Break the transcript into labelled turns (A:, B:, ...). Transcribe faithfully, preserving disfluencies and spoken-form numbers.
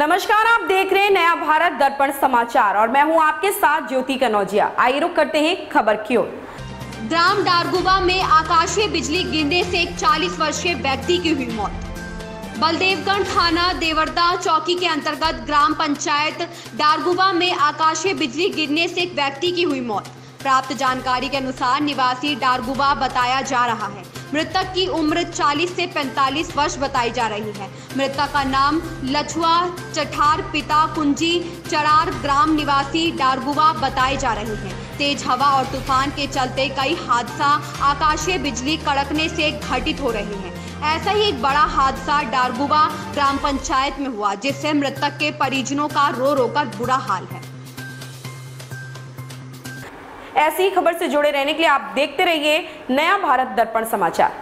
A: नमस्कार, आप देख रहे हैं नया भारत दर्पण समाचार और मैं हूं आपके साथ ज्योति कनौजिया। आइए रुक करते हैं खबर की ओर।
B: ग्राम डारगुबा में आकाशीय बिजली गिरने से एक चालीस वर्षीय व्यक्ति की हुई मौत। बलदेवगढ़ थाना देवरदा चौकी के अंतर्गत ग्राम पंचायत डारगुबा में आकाशीय बिजली गिरने से एक व्यक्ति की हुई मौत। प्राप्त जानकारी के अनुसार निवासी डारगुबा बताया जा रहा है। मृतक की उम्र चालीस से पैंतालीस वर्ष बताई जा रही है। मृतक का नाम लछुआ चठार, पिता कुंजी चरार, ग्राम निवासी डारगुबा बताए जा रहे हैं। तेज हवा और तूफान के चलते कई हादसा आकाशीय बिजली कड़कने से घटित हो रहे हैं। ऐसा ही एक बड़ा हादसा डारगुबा ग्राम पंचायत में हुआ, जिससे मृतक के परिजनों का रो रो कर बुरा हाल है।
A: ऐसी खबर से जुड़े रहने के लिए आप देखते रहिए नया भारत दर्पण समाचार।